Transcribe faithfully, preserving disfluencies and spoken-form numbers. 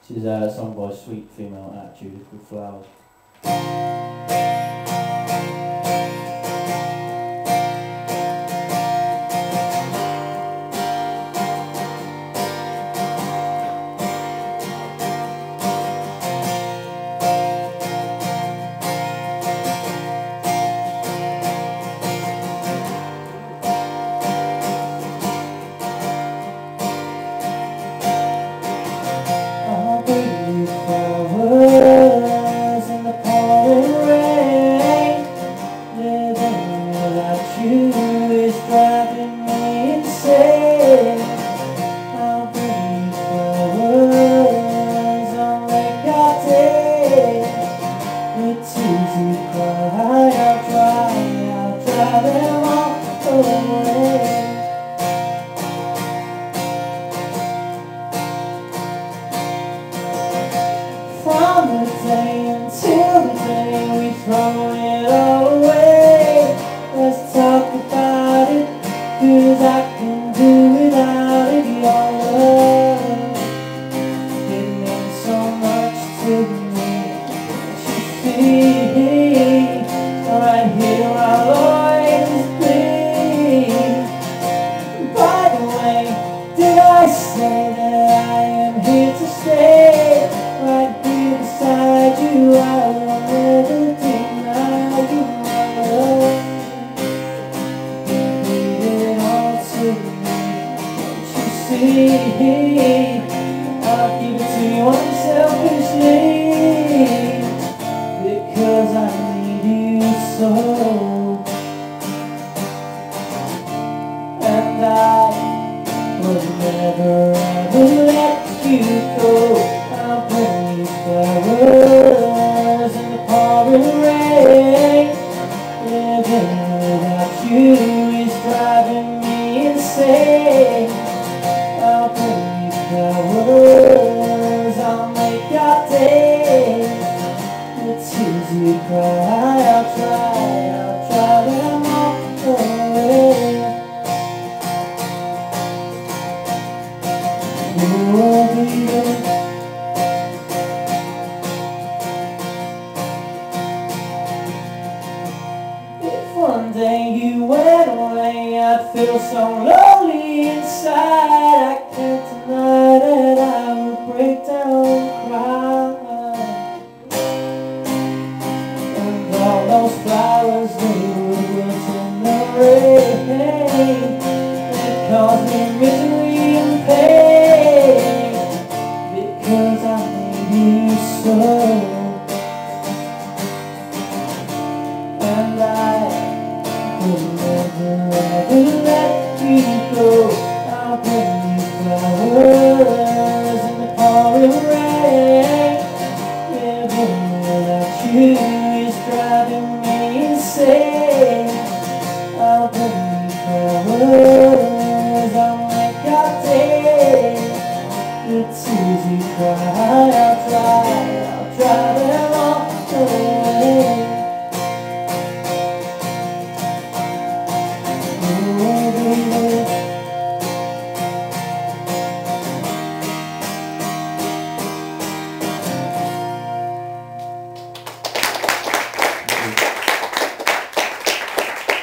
This is a song by Sweet Female Attitude called Flowers. From the day until the day we throw it all away, let's talk about it, 'cause I can do without it. Your love, it means so much to me. Can't you see, right here I'll always be. By the way, did I say that I am here to stay? Right here beside you, I will never deny you my love. Leave it all to me, can't you see? I'll give it to you unselfishly, because I need you so. And I would never ever let you go. I'll bring you flowers in the pouring rain. Living without you is driving me insane. I'll bring you flowers, I'll make your day. The tears you cry, I'll try, I'll try them all away. Oh, baby, one day you went away, I'd feel so lonely inside. I can't deny that I would break down and cry. And all those flowers, they would wilt in the rain. They caused me misery and pain, because I need you so.